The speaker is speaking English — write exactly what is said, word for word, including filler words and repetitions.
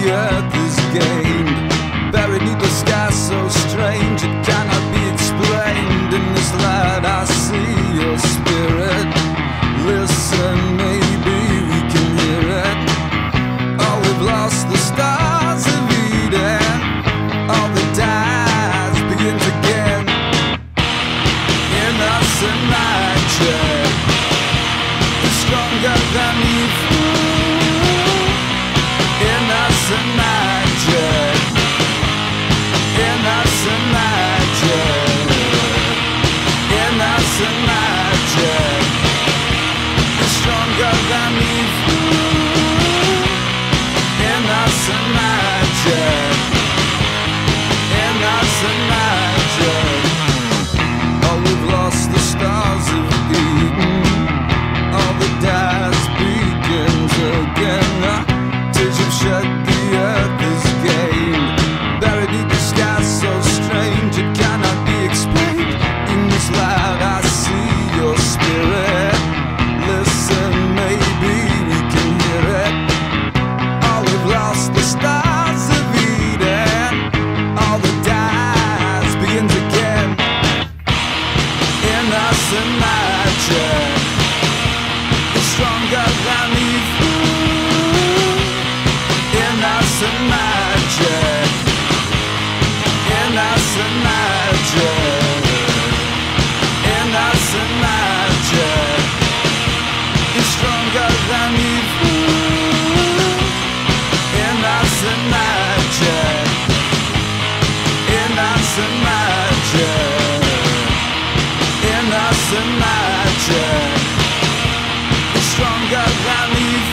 the earth is gained, buried neath the sky so strange it cannot be explained. In this light I see your spirit. Listen, maybe we can hear it. Oh, we've lost the stars of Eden. All the dies begins again. In us imagine is stronger than you fool. In us imagine. In us imagine. In us imagine is stronger than you fool. In us imagine. In us imagine. Oh, we've lost the stars of Eden. All the dies begins again. Tears have shed, the earth is gained, buried in the sky so strange it cannot be explained. In this light I see your spirit. Listen, maybe we can hear it. Oh, we've lost the stars of Eden. All the dies begins again. In us imagine is stronger than you fool. In us imagine. In us imagine. In us imagine is stronger than you fool. In us imagine. In us imagine. In us imagine is stronger than you.